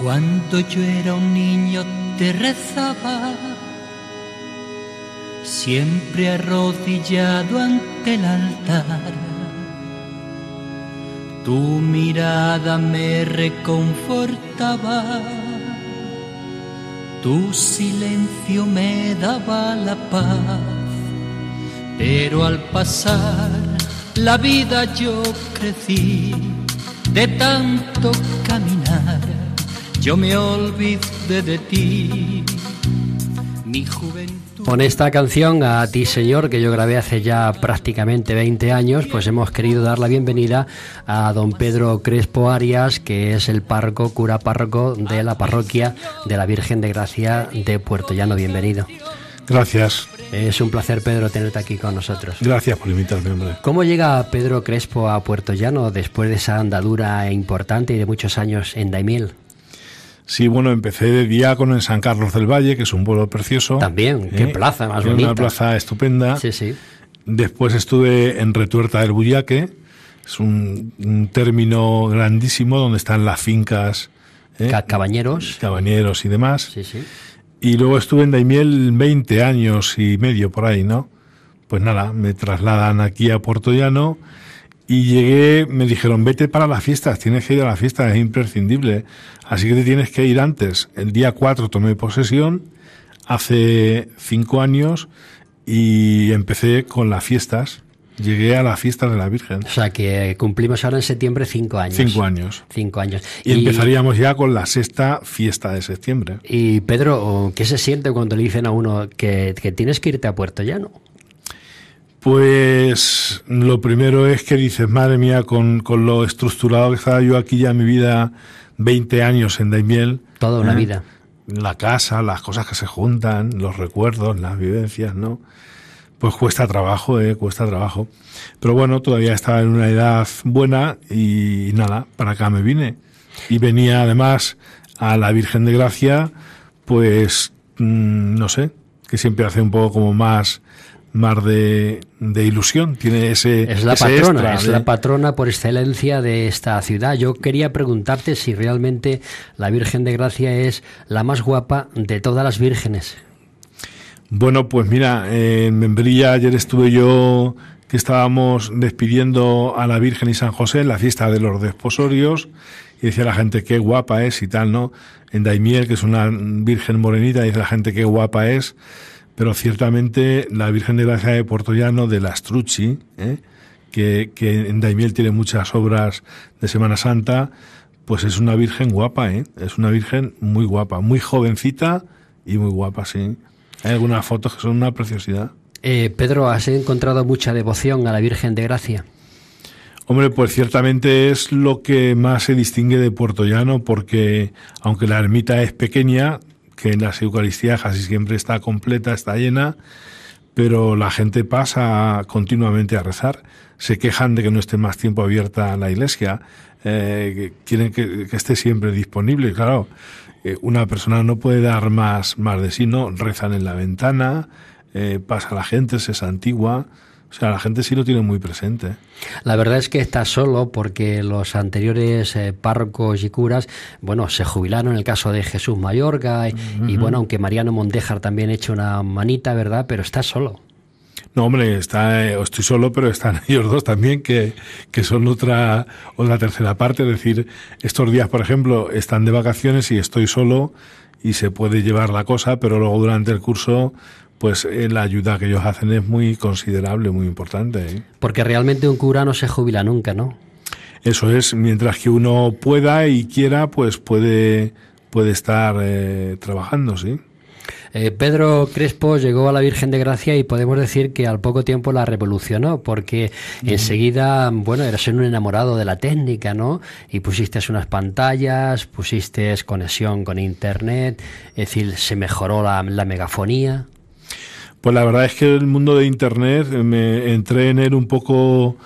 Cuando yo era un niño te rezaba, siempre arrodillado ante el altar. Tu mirada me reconfortaba, tu silencio me daba la paz. Pero al pasar la vida yo crecí, de tanto caminar, yo me olvidé de ti, mi juventud. Con esta canción, A ti Señor, que yo grabé hace ya prácticamente 20 años, pues hemos querido dar la bienvenida a don Pedro Crespo Arias, que es el cura párroco de la parroquia de la Virgen de Gracia de Puerto Llano. Bienvenido. Gracias. Es un placer, Pedro, tenerte aquí con nosotros. Gracias por invitarme, hombre. ¿Cómo llega Pedro Crespo a Puerto Llano después de esa andadura importante y de muchos años en Daimiel? Sí, bueno, empecé de diácono en San Carlos del Valle, que es un pueblo precioso. También, qué plaza más bonita. Una plaza estupenda. Sí, sí. Después estuve en Retuerta del Buyaque, es un término grandísimo donde están las fincas. Cabañeros. Cabañeros y demás. Sí, sí. Y luego estuve en Daimiel 20 años y medio por ahí, ¿no? Pues nada, me trasladan aquí a Puerto Llano y llegué, me dijeron, vete para las fiestas, tienes que ir a la fiesta, es imprescindible. Así que te tienes que ir antes. El día 4 tomé posesión, hace 5 años, y empecé con las fiestas. Llegué a las fiestas de la Virgen. O sea, que cumplimos ahora en septiembre 5 años. 5 años. 5 años. Y empezaríamos ya con la sexta fiesta de septiembre. Y Pedro, ¿qué se siente cuando le dicen a uno que tienes que irte a Puerto Llano? Pues lo primero es que dices, madre mía, con lo estructurado que estaba yo aquí ya mi vida, 20 años en Daimiel. Toda una vida. La casa, las cosas que se juntan, los recuerdos, las vivencias, ¿no? Pues cuesta trabajo, cuesta trabajo. Pero bueno, todavía estaba en una edad buena y nada, para acá me vine. Y venía además a la Virgen de Gracia, pues, no sé, que siempre hace un poco como más de ilusión. Tiene es la patrona, es la patrona por excelencia de esta ciudad. Yo quería preguntarte si realmente la Virgen de Gracia es la más guapa de todas las vírgenes. Bueno, pues mira, en Membrilla ayer estuve yo, que estábamos despidiendo a la Virgen y San José en la fiesta de los desposorios, y decía la gente qué guapa es y tal, ¿no? En Daimiel, que es una Virgen morenita, dice la gente qué guapa es, pero ciertamente la Virgen de Gracia de Puerto Llano, de la Strucci, que en Daimiel tiene muchas obras de Semana Santa, pues es una Virgen guapa, es una Virgen muy guapa, muy jovencita y muy guapa, sí. Hay algunas fotos que son una preciosidad. Pedro, ¿has encontrado mucha devoción a la Virgen de Gracia? Hombre, pues ciertamente es lo que más se distingue de Puerto Llano, porque aunque la ermita es pequeña, que en las Eucaristías casi siempre está completa, está llena, pero la gente pasa continuamente a rezar. Se quejan de que no esté más tiempo abierta la iglesia, quieren que esté siempre disponible. Claro, una persona no puede dar más de sí, no, rezan en la ventana, pasa la gente, se santigua, o sea, la gente sí lo tiene muy presente. La verdad es que está solo porque los anteriores párrocos y curas, bueno, se jubilaron en el caso de Jesús Mayorga y bueno, aunque Mariano Mondéjar también ha hecho una manita, ¿verdad? Pero está solo. No, hombre, estoy solo, pero están ellos dos también, que son otra tercera parte. Es decir, estos días, por ejemplo, están de vacaciones y estoy solo y se puede llevar la cosa, pero luego durante el curso, pues la ayuda que ellos hacen es muy considerable, muy importante. Porque realmente un cura no se jubila nunca, ¿no? Eso es, mientras que uno pueda y quiera, pues puede estar trabajando, sí. Pedro Crespo llegó a la Virgen de Gracia y podemos decir que al poco tiempo la revolucionó, porque enseguida, bueno, eras un enamorado de la técnica, ¿no? Y pusiste unas pantallas, pusiste conexión con internet, es decir, se mejoró la megafonía. Pues la verdad es que el mundo de internet, me entré en él un poco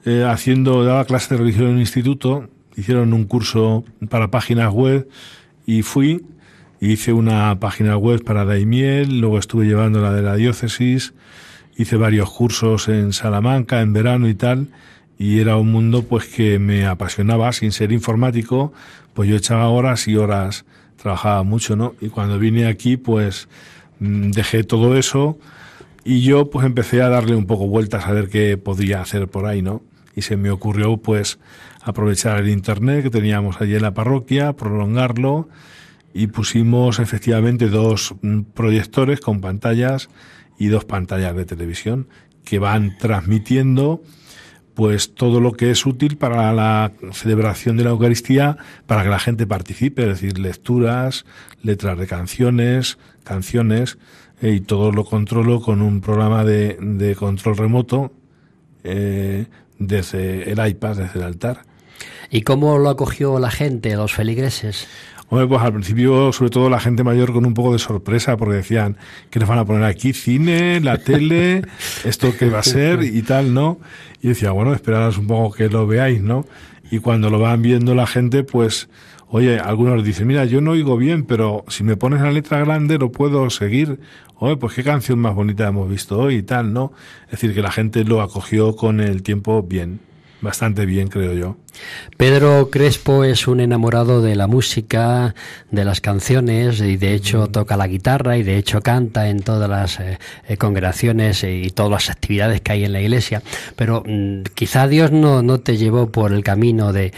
daba clases de religión en un instituto, hicieron un curso para páginas web y fui. Hice una página web para Daimiel, luego estuve llevando la de la diócesis, hice varios cursos en Salamanca, en verano y tal, y era un mundo pues que me apasionaba. Sin ser informático, pues yo echaba horas y horas, trabajaba mucho, ¿no? Y cuando vine aquí, pues dejé todo eso y yo pues empecé a darle un poco vueltas a ver qué podía hacer por ahí, ¿no? Y se me ocurrió pues aprovechar el internet que teníamos allí en la parroquia, prolongarlo, y pusimos efectivamente 2 proyectores con pantallas y 2 pantallas de televisión que van transmitiendo pues todo lo que es útil para la celebración de la Eucaristía, para que la gente participe, es decir, lecturas, letras de canciones, y todo lo controlo con un programa de control remoto desde el iPad, desde el altar. ¿Y cómo lo acogió la gente, los feligreses? Hombre, pues al principio, sobre todo la gente mayor, con un poco de sorpresa, porque decían que nos van a poner aquí cine, la tele, esto qué va a ser y tal, ¿no? Y decía, bueno, esperaros un poco que lo veáis, ¿no? Y cuando lo van viendo la gente, pues, oye, algunos dicen, mira, yo no oigo bien, pero si me pones la letra grande lo puedo seguir. Oye, pues qué canción más bonita hemos visto hoy y tal, ¿no? Es decir, que la gente lo acogió con el tiempo bien. Bastante bien, creo yo. Pedro Crespo es un enamorado de la música, de las canciones, y de hecho toca la guitarra y de hecho canta en todas las congregaciones y todas las actividades que hay en la iglesia. Pero quizá Dios no te llevó por el camino de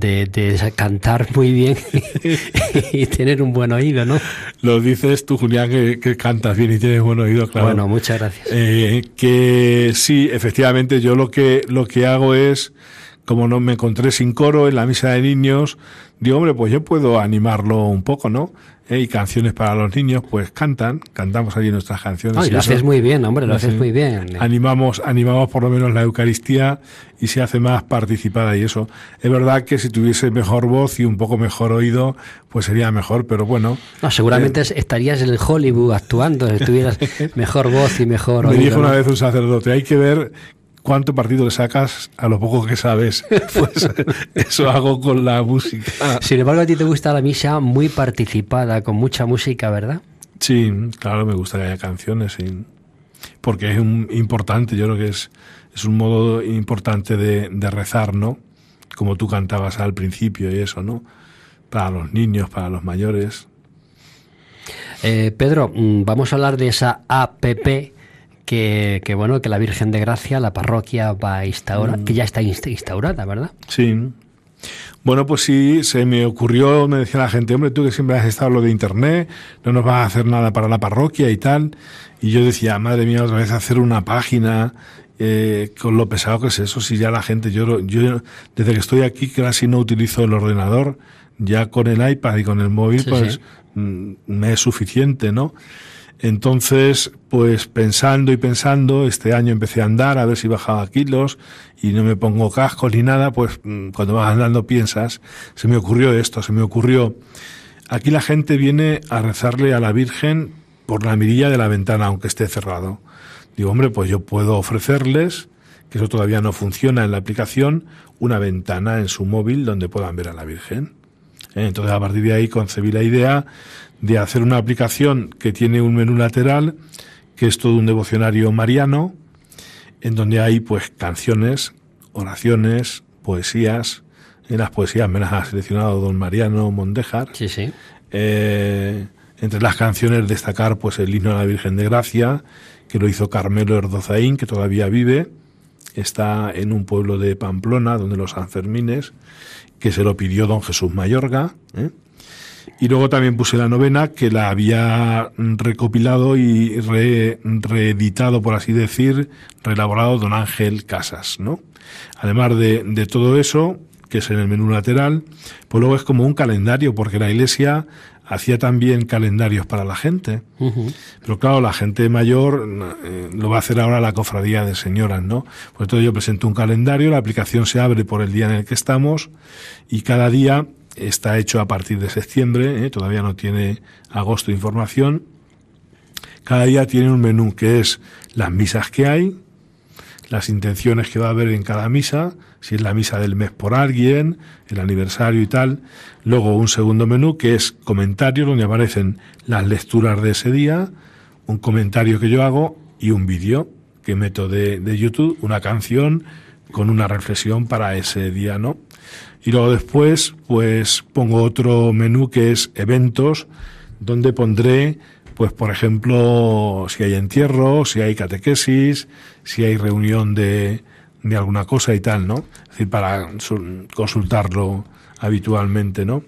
cantar muy bien y tener un buen oído, ¿no? Lo dices tú, Julián, que cantas bien y tienes buen oído, claro. Bueno, muchas gracias. Que sí, efectivamente, yo lo que hago es, como no me encontré sin coro en la misa de niños, digo, hombre, pues yo puedo animarlo un poco, ¿no? Y canciones para los niños, pues cantamos allí nuestras canciones. No, y lo haces muy bien, hombre, lo haces muy bien. Animamos por lo menos la Eucaristía y se hace más participada y eso. Es verdad que si tuviese mejor voz y un poco mejor oído, pues sería mejor, pero bueno. No, seguramente estarías en el Hollywood actuando, si tuvieras mejor voz y mejor oído. Me dijo una vez un sacerdote, hay que ver cuánto partido le sacas a lo poco que sabes. Pues eso hago con la música. Sin embargo, a ti te gusta la misa muy participada, con mucha música, ¿verdad? Sí, claro, me gusta que haya canciones, sí. Porque es importante, yo creo que es un modo importante de rezar, ¿no? Como tú cantabas al principio y eso, ¿no? Para los niños, para los mayores. Pedro, vamos a hablar de esa APP que la Virgen de Gracia, la parroquia va a instaurar, que ya está instaurada, ¿verdad? Sí. Bueno, pues sí, se me ocurrió, me decía la gente, hombre, tú que siempre has estado en lo de internet, no nos vas a hacer nada para la parroquia y tal. Y yo decía, madre mía, otra vez hacer una página, con lo pesado que es eso, si ya la gente, yo desde que estoy aquí casi no utilizo el ordenador, ya con el iPad y con el móvil, sí, pues sí, me es suficiente, ¿no? Entonces, pues pensando, este año empecé a andar a ver si bajaba kilos y no me pongo cascos ni nada, pues cuando vas andando piensas, se me ocurrió esto, aquí la gente viene a rezarle a la Virgen por la mirilla de la ventana, aunque esté cerrado. Digo, hombre, pues yo puedo ofrecerles, que eso todavía no funciona en la aplicación, una ventana en su móvil donde puedan ver a la Virgen. Entonces, a partir de ahí concebí la idea de hacer una aplicación que tiene un menú lateral, que es todo un devocionario mariano, en donde hay pues canciones, oraciones, poesías. En las poesías me las ha seleccionado don Mariano Mondéjar. Sí, sí. Entre las canciones destacar pues el himno a la Virgen de Gracia, que lo hizo Carmelo Erdozaín, que todavía vive, está en un pueblo de Pamplona, donde los Sanfermines, que se lo pidió don Jesús Mayorga, Y luego también puse la novena, que la había recopilado y reeditado, por así decir, reelaborado don Ángel Casas, ¿no? Además de todo eso, que es en el menú lateral, pues luego es como un calendario, porque la Iglesia hacía también calendarios para la gente. Uh-huh. Pero claro, la gente mayor lo va a hacer ahora la cofradía de señoras, ¿no? Por entonces yo presento un calendario, la aplicación se abre por el día en el que estamos y cada día está hecho a partir de septiembre, todavía no tiene agosto información. Cada día tiene un menú que es las misas que hay, las intenciones que va a haber en cada misa, si es la misa del mes por alguien, el aniversario y tal. Luego un segundo menú que es comentarios, donde aparecen las lecturas de ese día, un comentario que yo hago y un vídeo que meto de YouTube, una canción con una reflexión para ese día, ¿no? Y luego después, pues pongo otro menú que es eventos, donde pondré, pues por ejemplo, si hay entierro, si hay catequesis, si hay reunión de alguna cosa y tal, ¿no? Es decir, para consultarlo habitualmente, ¿no?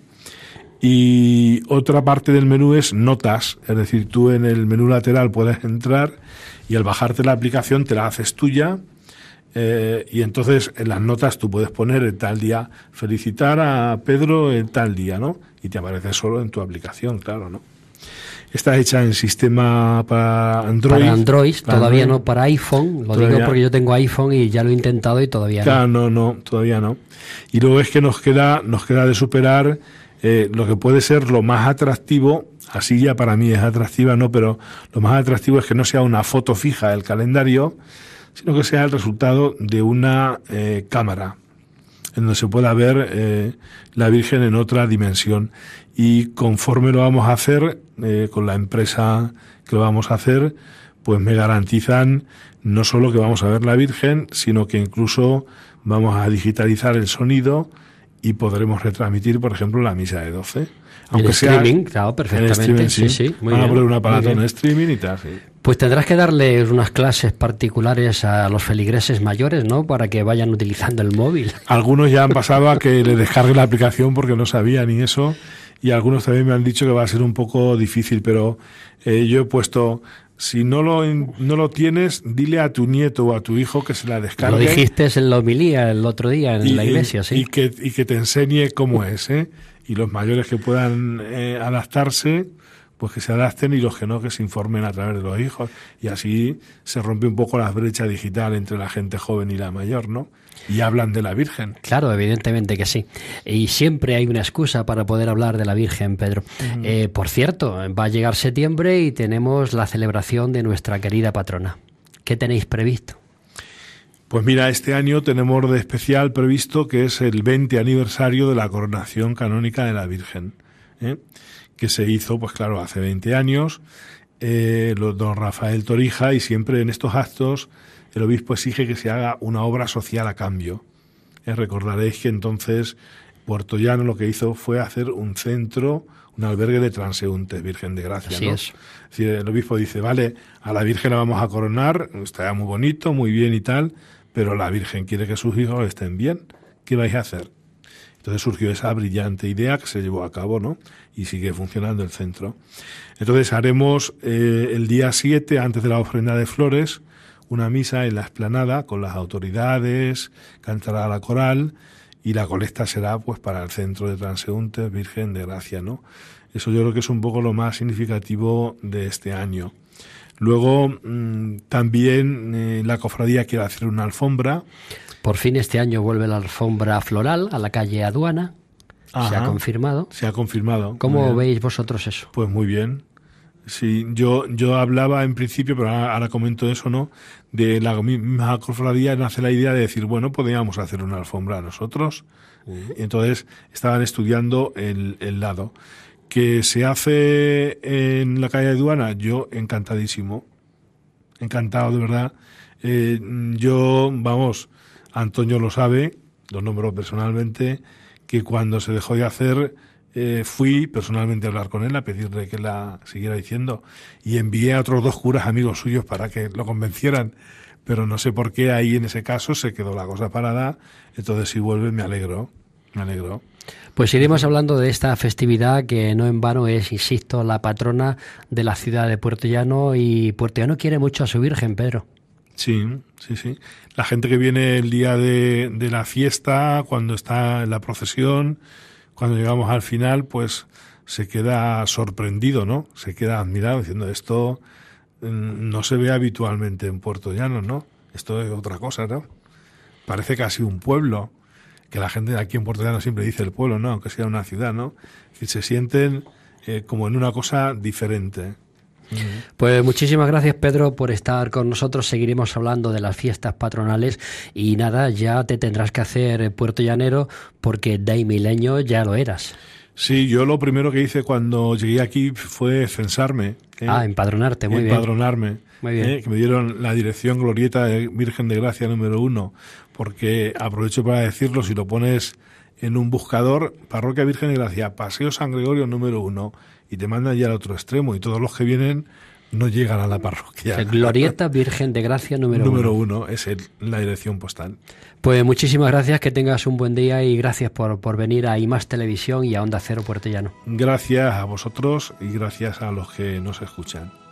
Y otra parte del menú es notas, es decir, tú en el menú lateral puedes entrar y al bajarte la aplicación te la haces tuya, y entonces en las notas tú puedes poner en tal día, felicitar a Pedro en tal día, ¿no? Y te aparece solo en tu aplicación, claro, ¿no? Está hecha en sistema para Android. Para Android, todavía no para iPhone. Lo digo porque yo tengo iPhone y ya lo he intentado y todavía no. Claro, no, todavía no. Y luego es que nos queda de superar lo que puede ser lo más atractivo. Así ya para mí es atractiva, ¿no? Pero lo más atractivo es que no sea una foto fija del calendario, sino que sea el resultado de una cámara, en donde se pueda ver la Virgen en otra dimensión. Y conforme lo vamos a hacer, con la empresa que lo vamos a hacer, pues me garantizan no solo que vamos a ver la Virgen, sino que incluso vamos a digitalizar el sonido y podremos retransmitir, por ejemplo, la misa de 12. Aunque sea streaming, claro, perfectamente. Sí. Van a poner un aparato en streaming y tal, sí. Pues tendrás que darle unas clases particulares a los feligreses mayores, ¿no? Para que vayan utilizando el móvil. Algunos ya han pasado a que le descarguen la aplicación porque no sabían ni eso, y algunos también me han dicho que va a ser un poco difícil, pero yo he puesto, si no lo tienes, dile a tu nieto o a tu hijo que se la descargue. Lo dijiste en la homilía el otro día en la iglesia, sí. Y que te enseñe cómo es, ¿eh? Y los mayores que puedan adaptarse, pues que se adapten, y los que no, que se informen a través de los hijos. Y así se rompe un poco la brecha digital entre la gente joven y la mayor, ¿no? Y hablan de la Virgen. Claro, evidentemente que sí. Y siempre hay una excusa para poder hablar de la Virgen, Pedro. Por cierto, va a llegar septiembre y tenemos la celebración de nuestra querida patrona. ¿Qué tenéis previsto? Pues mira, este año tenemos de especial previsto que es el 20 aniversario de la coronación canónica de la Virgen, que se hizo, pues claro, hace 20 años, don Rafael Torija, y siempre en estos actos el obispo exige que se haga una obra social a cambio. Recordaréis que entonces Puerto Llano lo que hizo fue hacer un centro, un albergue de transeúntes, Virgen de Gracia. Así ¿no? es. Si el obispo dice, vale, a la Virgen la vamos a coronar, está muy bonito, muy bien y tal, pero la Virgen quiere que sus hijos estén bien. ¿Qué vais a hacer? Entonces surgió esa brillante idea que se llevó a cabo, ¿no? Y sigue funcionando el centro. Entonces haremos el día 7, antes de la ofrenda de flores, una misa en la explanada con las autoridades, cantará la coral, y la colecta será pues para el centro de transeúntes Virgen de Gracia, ¿no? Eso yo creo que es un poco lo más significativo de este año. Luego también la cofradía quiere hacer una alfombra. Por fin este año vuelve la alfombra floral a la calle Aduana. Ajá, se ha confirmado. Se ha confirmado. ¿Cómo veis vosotros eso? Pues muy bien. Sí, yo hablaba en principio, pero ahora comento eso, ¿no? De la misma cofradía nace la idea de decir, bueno, podríamos hacer una alfombra nosotros. Entonces estaban estudiando el lado. Que se hace en la calle Aduana, yo encantadísimo. Encantado, de verdad. Antonio lo sabe, lo nombro personalmente, que cuando se dejó de hacer, fui personalmente a hablar con él, a pedirle que la siguiera diciendo, y envié a otros 2 curas amigos suyos para que lo convencieran, pero no sé por qué ahí en ese caso se quedó la cosa parada. Entonces si vuelve me alegro. Pues iremos hablando de esta festividad que no en vano es, insisto, la patrona de la ciudad de Puerto Llano, y Puerto Llano quiere mucho a su Virgen, Pedro. Sí. La gente que viene el día de la fiesta, cuando está en la procesión, cuando llegamos al final, pues se queda sorprendido, ¿no? Se queda admirado diciendo, esto no se ve habitualmente en Puerto Llano, ¿no? Esto es otra cosa, ¿no? Parece casi un pueblo, que la gente aquí en Puerto Llano siempre dice el pueblo, ¿no? Aunque sea una ciudad, ¿no? Que se sienten como en una cosa diferente. Pues muchísimas gracias, Pedro, por estar con nosotros. Seguiremos hablando de las fiestas patronales y nada, ya te tendrás que hacer puertollanero porque de milenio ya lo eras. Sí, yo lo primero que hice cuando llegué aquí fue censarme. Empadronarte, muy bien. Empadronarme. Muy bien. Que me dieron la dirección Glorieta de Virgen de Gracia número 1, porque aprovecho para decirlo, si lo pones en un buscador, Parroquia Virgen de Gracia, Paseo San Gregorio número 1, y te mandan ya al otro extremo, y todos los que vienen no llegan a la parroquia. Glorieta Virgen de Gracia número 1 es la dirección postal. Pues muchísimas gracias, que tengas un buen día y gracias por venir a IMAX Televisión y a Onda Cero Puertollano. Gracias a vosotros y gracias a los que nos escuchan.